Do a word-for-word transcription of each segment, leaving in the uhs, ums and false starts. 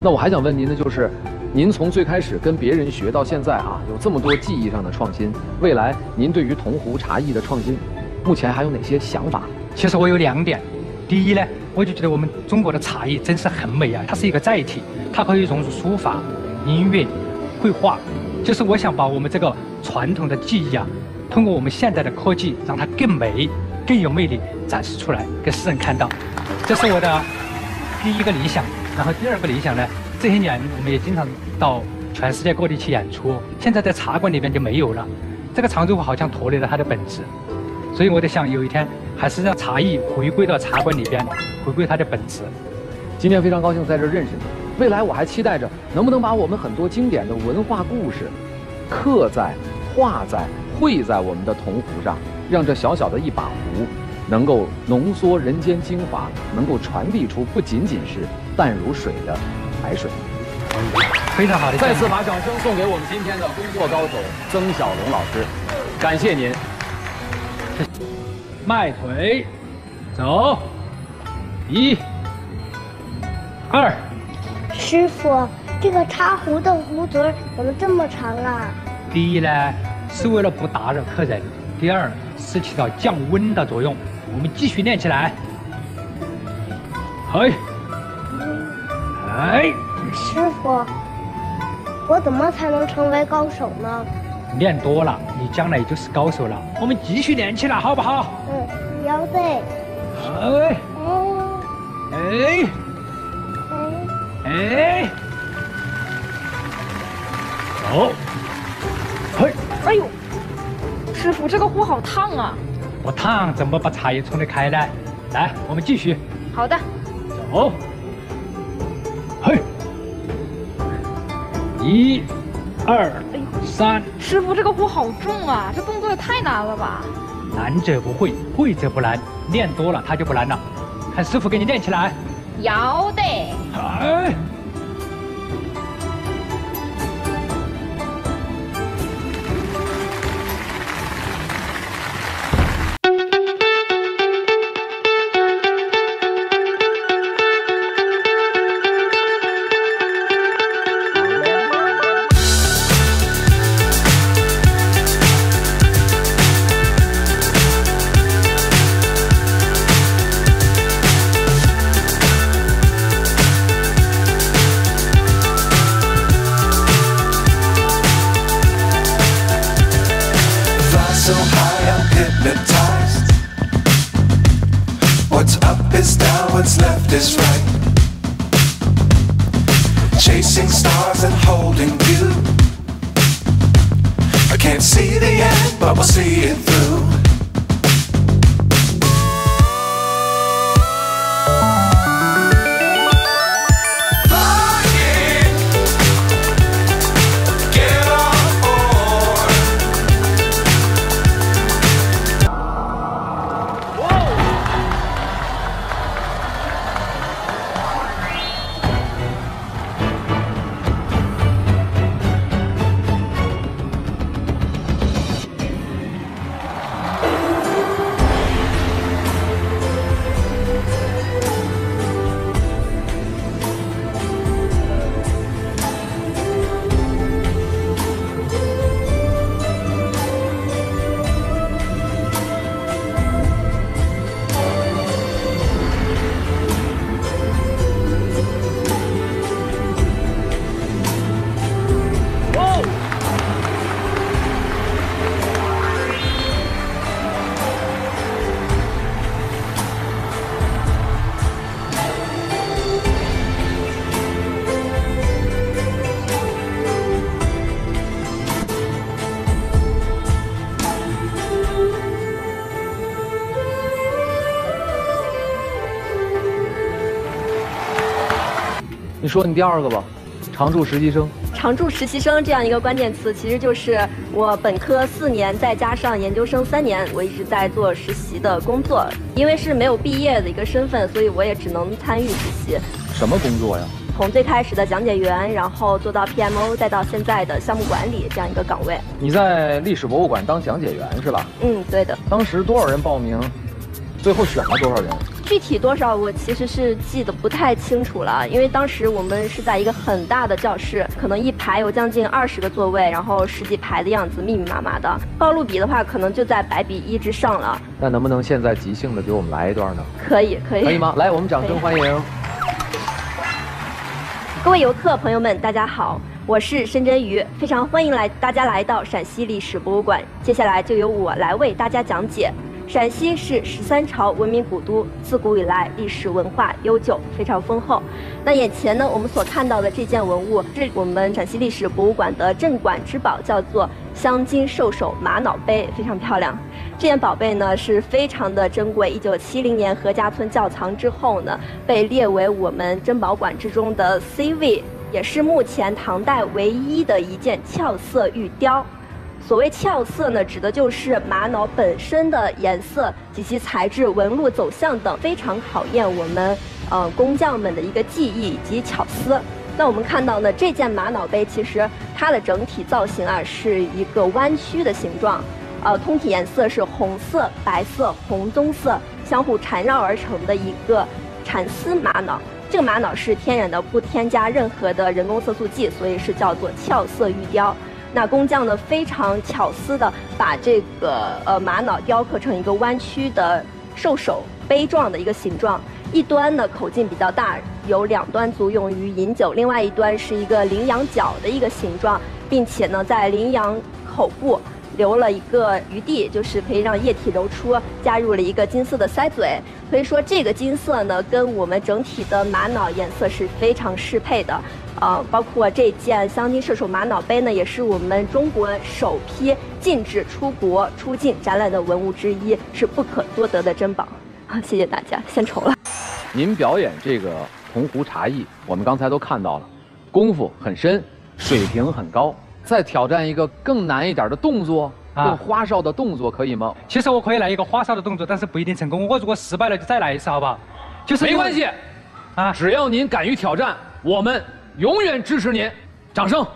那我还想问您的就是，您从最开始跟别人学到现在啊，有这么多技艺上的创新，未来您对于铜壶茶艺的创新，目前还有哪些想法？ 其实我有两点，第一呢，我就觉得我们中国的茶艺真是很美啊，它是一个载体，它可以融入书法、音乐、绘画，就是我想把我们这个传统的技艺啊，通过我们现在的科技，让它更美、更有魅力展示出来，给世人看到，这是我的第一个理想。然后第二个理想呢，这些年我们也经常到全世界各地去演出，现在在茶馆里边就没有了，这个长洲壶好像脱离了它的本质，所以我在想，有一天还是让茶艺回归到茶馆里边，回归它的本质。 今天非常高兴在这认识你，未来我还期待着能不能把我们很多经典的文化故事刻在、画在、绘在我们的铜壶上，让这小小的一把壶能够浓缩人间精华，能够传递出不仅仅是淡如水的白水。 非常好的， 再次把掌声送给我们今天的工作高手曾小龙老师，感谢您。 迈腿，走，一、二。 师傅，这个茶壶的壶嘴怎么这么长啊？ 第一呢，是为了不打扰客人；第二，是起到降温的作用。我们继续练起来。嘿，哎， 师傅，我怎么才能成为高手呢？ 练多了，你将来也就是高手了。我们继续练起来，好不好？ 嗯，要得。 哎，哎，哎，哎，走，嘿， 哎呦，师傅，这个壶好烫啊！ 不烫怎么把茶叶冲得开呢？来，我们继续。 好的。 走，嘿，一、二、三。 师傅，这个壶好重啊，这动作也太难了吧？ 难者不会，会者不难，练多了它就不难了。看师傅给你练起来。 要得。 哎。 So high I'm hypnotized. What's up is down, what's left is right. Chasing stars and holding you. I can't see the end, but we'll see it through. 你说你第二个吧，常驻实习生。 常驻实习生这样一个关键词，其实就是我本科四年，再加上研究生三年，我一直在做实习的工作。因为是没有毕业的一个身份，所以我也只能参与实习。 什么工作呀？ 从最开始的讲解员，然后做到 P M O， 再到现在的项目管理这样一个岗位。 你在历史博物馆当讲解员是吧？ 嗯，对的。 当时多少人报名？最后选了多少人？ 具体多少我其实是记得不太清楚了，因为当时我们是在一个很大的教室，可能一排有将近二十个座位，然后十几排的样子，密密麻麻的。暴露比的话，可能就在百比一之上了。 那能不能现在即兴的给我们来一段呢？ 可以，可以， 可以吗？来，我们掌声欢迎。 各位游客朋友们，大家好，我是申真瑜，非常欢迎来大家来到陕西历史博物馆。接下来就由我来为大家讲解。陕西是十三朝文明古都，自古以来历史文化悠久，非常丰厚。那眼前呢，我们所看到的这件文物是我们陕西历史博物馆的镇馆之宝，叫做镶金兽首玛瑙杯，非常漂亮。这件宝贝呢是非常的珍贵，一九七零年何家村窖藏之后呢，被列为我们珍宝馆之中的 C 位，也是目前唐代唯一的一件俏色玉雕。所谓俏色呢，指的就是玛瑙本身的颜色及其材质、纹路、走向等，非常考验我们呃工匠们的一个技艺以及巧思。那我们看到呢，这件玛瑙杯其实它的整体造型啊是一个弯曲的形状，呃，通体颜色是红色、白色、红棕色相互缠绕而成的一个蚕丝玛瑙。这个玛瑙是天然的，不添加任何的人工色素剂，所以是叫做俏色玉雕。那工匠呢非常巧思的把这个呃玛瑙雕刻成一个弯曲的兽首杯状的一个形状，一端呢口径比较大，有两端足用于饮酒，另外一端是一个羚羊角的一个形状，并且呢在羚羊口部留了一个余地，就是可以让液体流出，加入了一个金色的塞嘴。所以说这个金色呢跟我们整体的玛瑙颜色是非常适配的。呃，包括这件镶金射手玛瑙杯呢，也是我们中国首批禁止出国出境展览的文物之一，是不可多得的珍宝。好，谢谢大家，献丑了。 您表演这个铜壶茶艺，我们刚才都看到了，功夫很深，水平很高。再挑战一个更难一点的动作， 啊更花哨的动作，可以吗？ 其实我可以来一个花哨的动作，但是不一定成功。我如果失败了，就再来一次，好不好？就是没关系， 啊， 只要您敢于挑战，我们永远支持您。掌声。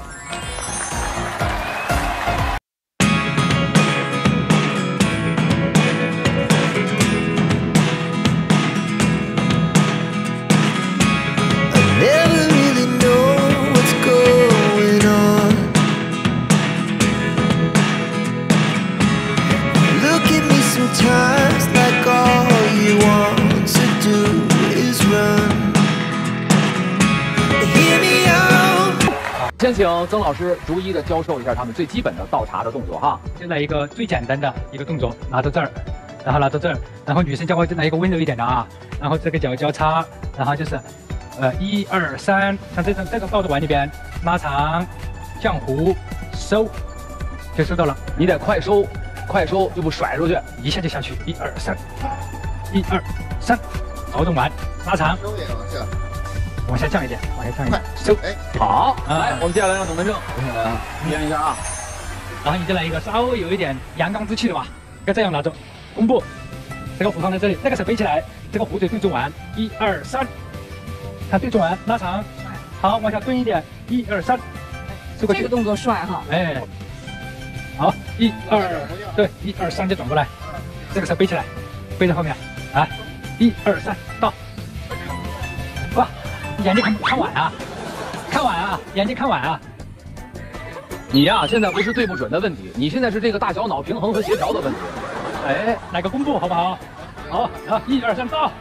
先请曾老师逐一的教授一下他们最基本的倒茶的动作哈。 先来一个最简单的一个动作，拿到这儿，然后拿到这儿，然后女生教我来一个温柔一点的啊，然后这个脚交叉，然后就是，呃，一二三，像这种这种倒着碗里边，拉长，降弧，收，就收到了。 你得快收，快收就不甩出去， 一下就下去，一二三，一二三，倒着碗，拉长。往下降一点，往下降一点，收， 哎，好，来，我们接下来让董文正表演一下啊， 然后你就来一个稍微有一点阳刚之气的吧，应该这样拿着，弓步，这个壶放在这里，那个手背起来，这个壶嘴对准碗，一二三，看对准碗，拉长，好，往下蹲一点，一二三， 这个动作帅哈， 哎，好，一二，对，一二三就转过来，这个手背起来，背在后面，来，一二三，到，哇。眼睛看看碗啊，看碗啊，眼睛看碗啊。 你呀、啊，现在不是对不准的问题，你现在是这个大小脑平衡和协调的问题。 哎，来个弓步好不好？好，好，一二三，到。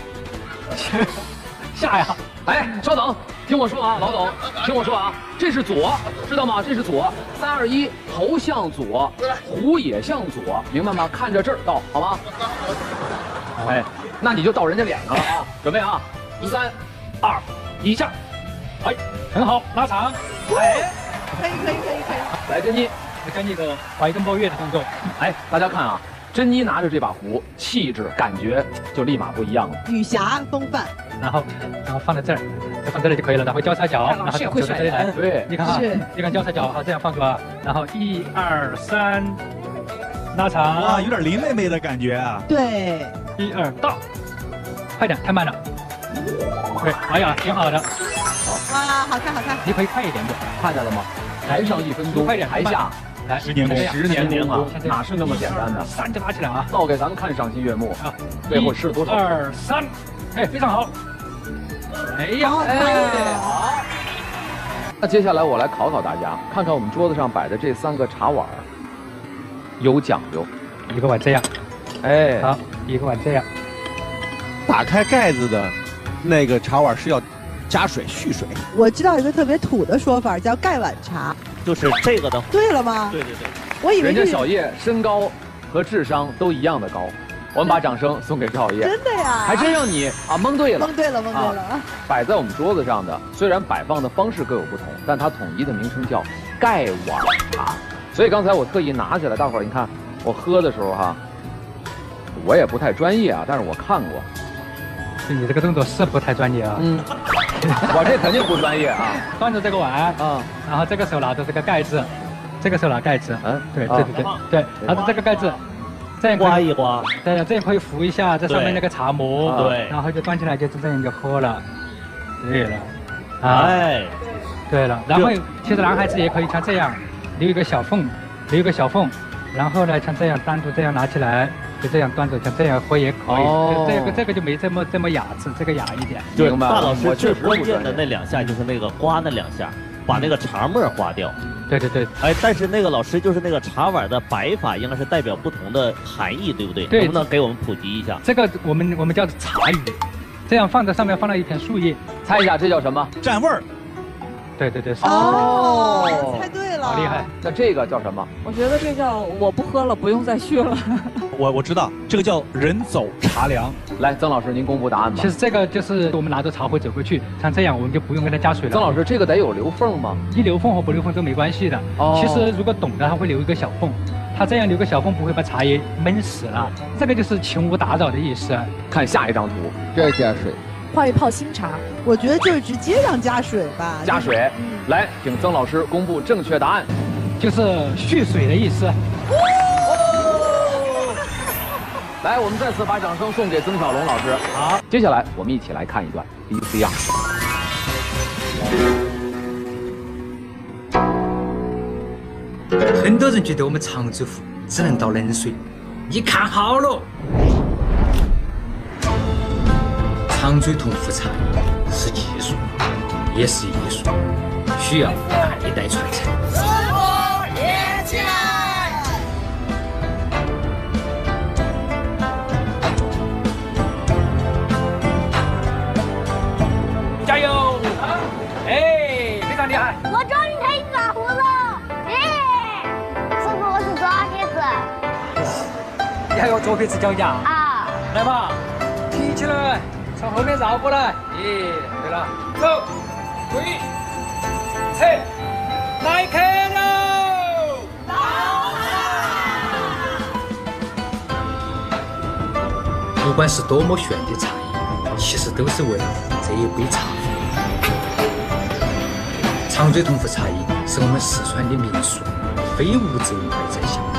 下呀！ 哎，稍等，听我说啊，老董，听我说啊，这是左，知道吗？这是左，三二一，头向左，壶也向左，明白吗？看着这儿倒，好吗？哎，那你就到人家脸上了啊！准备啊，三。二一下，哎， 很好，拉长，哎， 可以可以可以可以。 来，珍妮， 跟那个怀根抱月的动作， 哎，大家看啊，珍妮拿着这把壶，气质感觉就立马不一样了， 女侠风范。 然后，然后放在这儿，就放这里就可以了。然后交叉脚，然后手到这里来， 对， 你看啊，你看交叉脚，好，这样放住啊。然后一二三，拉长， 哇，有点林妹妹的感觉啊。 对， 一二到，快点，太慢了。对，哎呀，挺好的。好， 哇，好看好看。 你可以快一点点， 看见了吗？台上一分钟，台下来， 十年功十年功啊， 现在哪是那么简单的？ 三就拿起来啊！ 倒给咱们看，赏心悦目啊！ 背后吃了多少？ 二三，哎，非常好。哎呀， 哎，好。那接下来我来考考大家，看看我们桌子上摆的这三个茶碗有讲究。 一个碗这样， 哎， 好，一个碗这样。 打开盖子的那个茶碗是要加水蓄水。 我知道一个特别土的说法，叫盖碗茶。 就是这个的。 对了吗？ 对对对。 我以为人家小叶身高和智商都一样的高。我们把掌声送给赵小叶。 真的呀？ 还真让你啊蒙对了。 蒙对了，蒙对了。 啊、摆在我们桌子上的，虽然摆放的方式各有不同，但它统一的名称叫盖碗茶。所以刚才我特意拿起来，大伙儿你看我喝的时候哈，我也不太专业啊，但是我看过。 你这个动作是不太专业啊。 嗯。我这肯定不专业啊。 端着这个碗啊，然后这个手拿着这个盖子，这个手拿盖子。嗯，对对对对对，拿着这个盖子。这样刮一刮， 对，这样可以扶一下这上面那个茶膜， 对， 然后就端起来就这样就喝了，对了， 哎， 对了，然后其实男孩子也可以像这样留一个小缝，留一个小缝，然后呢像这样单独这样拿起来，就这样端着像这样喝也可以，哦、这个这个就没这么这么雅致，这个雅一点。 对，大老师最关键的那两下就是那个刮那两下，把那个茶沫刮掉。 对对对， 哎，但是那个老师就是那个茶碗的摆法，应该是代表不同的含义，对不对？ 对， 能不能给我们普及一下？ 这个我们我们叫做茶语，这样放在上面放了一片树叶， 猜一下这叫什么？ 蘸味儿。 对对对， 哦，猜对了， 好厉害。 那这个叫什么？ 我觉得这叫我不喝了，不用再续了。 我我知道，这个叫人走茶凉。 来，曾老师您公布答案吧。 其实这个就是我们拿着茶壶走过去，像这样我们就不用给它加水了。 曾老师，这个得有留缝吗？ 一留缝和不留缝都没关系的。哦。其实如果懂的，他会留一个小缝，他这样留个小缝不会把茶叶闷死了。这个就是请勿打扰的意思。 看下一张图，这加水。 泡一泡新茶， 我觉得就是直接让加水吧。 加水，嗯、来，请曾老师公布正确答案， 就是蓄水的意思。 哦、来，我们再次把掌声送给曾小龙老师。好，接下来我们一起来看一段 V C R。 很多人觉得我们常州湖只能倒冷水，你看好了。常州同福茶是技术，也是艺术，需要代代传承。中国连起来！加油！哎，非常厉害！ 我终于可以抓胡了！耶！师傅，我是左撇子。你还有左撇子脚丫？啊！来吧，提起来。从后面绕过来，咦，对了，走，注意，撤，来客喽！到啦！不管是多么炫的茶艺，其实都是为了这一杯茶。长嘴同福茶艺是我们四川的民俗，非物质文化的再现。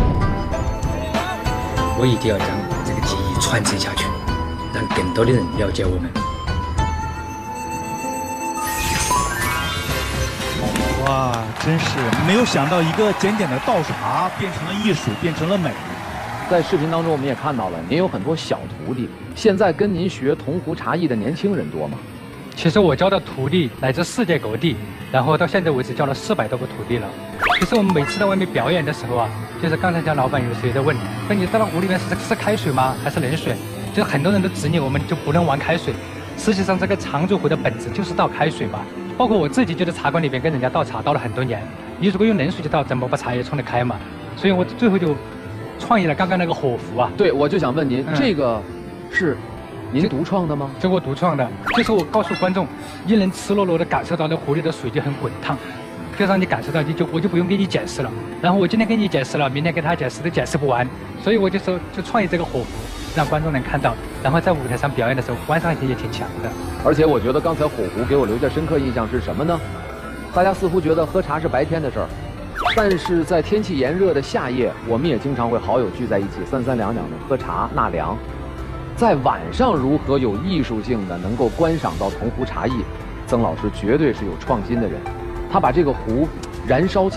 我一定要将这个技艺传承下去。让更多的人了解我们。 哇，真是没有想到，一个简简的倒茶变成了艺术，变成了美。 在视频当中，我们也看到了，您有很多小徒弟。现在跟您学铜壶茶艺的年轻人多吗？ 其实我教的徒弟来自世界各地，然后到现在为止教了四百多个徒弟了。其实我们每次在外面表演的时候啊，就是刚才讲老板有时候也在问，说你倒到壶里面是是开水吗？还是冷水？就很多人都执念我们就不能玩开水，实际上这个常州壶的本质就是倒开水嘛。包括我自己就在茶馆里边跟人家倒茶倒了很多年，你如果用冷水去倒，怎么把茶叶冲得开嘛？所以我最后就创意了刚刚那个火壶啊。 对，我就想问您，嗯、这个是您独创的吗？ 这我独创的，就是我告诉观众，你能赤裸裸的感受到那壶里的水就很滚烫，就让你感受到，你就我就不用给你解释了。然后我今天给你解释了，明天给他解释都解释不完，所以我就说就创意这个火壶。让观众能看到，然后在舞台上表演的时候，观赏性也挺强的。 而且我觉得刚才火壶给我留下深刻印象是什么呢？大家似乎觉得喝茶是白天的事儿，但是在天气炎热的夏夜，我们也经常会好友聚在一起，三三两两的喝茶纳凉。在晚上如何有艺术性的能够观赏到铜壶茶艺，曾老师绝对是有创新的人。他把这个壶燃烧起来，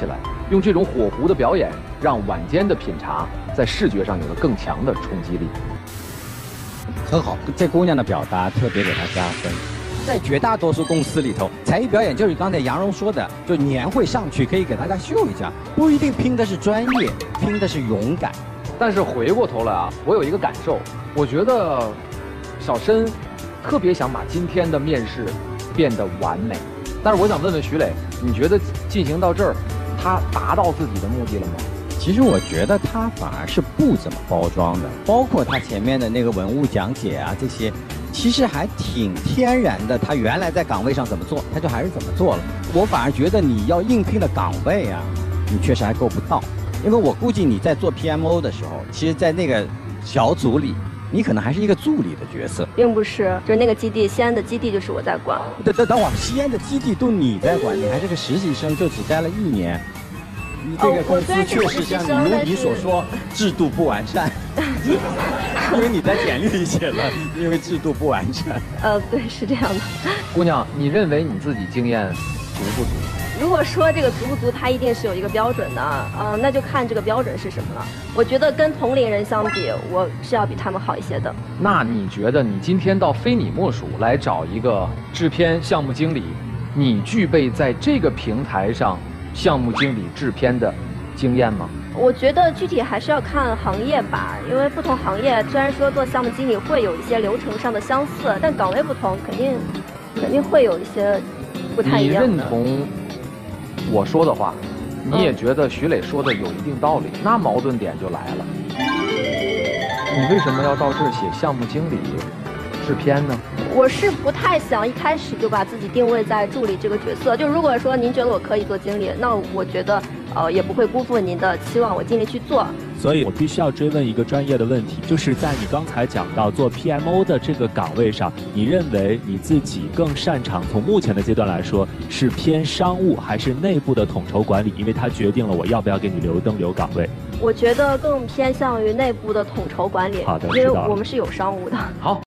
用这种火狐的表演，让晚间的品茶在视觉上有了更强的冲击力。 很好，这姑娘的表达特别给她加分。在绝大多数公司里头，才艺表演就是刚才杨蓉说的，就年会上去可以给大家秀一下，不一定拼的是专业，拼的是勇敢。 但是回过头来啊，我有一个感受，我觉得小申特别想把今天的面试变得完美。但是我想问问徐磊，你觉得进行到这儿，他达到自己的目的了吗？ 其实我觉得他反而是不怎么包装的，包括他前面的那个文物讲解啊，这些其实还挺天然的。他原来在岗位上怎么做，他就还是怎么做了。我反而觉得你要应聘的岗位啊，你确实还够不到。因为我估计你在做 P M O 的时候，其实在那个小组里，你可能还是一个助理的角色， 并不是，就是那个基地，西安的基地就是我在管。 等等等会儿，西安的基地都你在管，你还是个实习生，就只待了一年。你这个公司确实像你如你所说，制度不完善。因为你在简历里写了，因为制度不完善。 呃，对，是这样的。 姑娘，你认为你自己经验足不足？ 如果说这个足不足，它一定是有一个标准的，呃，那就看这个标准是什么了。我觉得跟同龄人相比，我是要比他们好一些的。 那你觉得你今天到非你莫属来找一个制片项目经理，你具备在这个平台上项目经理制片的经验吗？ 我觉得具体还是要看行业吧，因为不同行业虽然说做项目经理会有一些流程上的相似，但岗位不同，肯定肯定会有一些不太一样的。 你认同我说的话，你也觉得徐磊说的有一定道理，嗯、那矛盾点就来了。你为什么要到这儿写项目经理、制片呢？ 我是不太想一开始就把自己定位在助理这个角色。就如果说您觉得我可以做经理，那我觉得呃也不会辜负您的期望，我尽力去做。 所以我必须要追问一个专业的问题，就是在你刚才讲到做 P M O 的这个岗位上，你认为你自己更擅长，从目前的阶段来说，是偏商务还是内部的统筹管理？因为它决定了我要不要给你留灯留岗位。 我觉得更偏向于内部的统筹管理。 好的， 因为我们是有商务的。 好，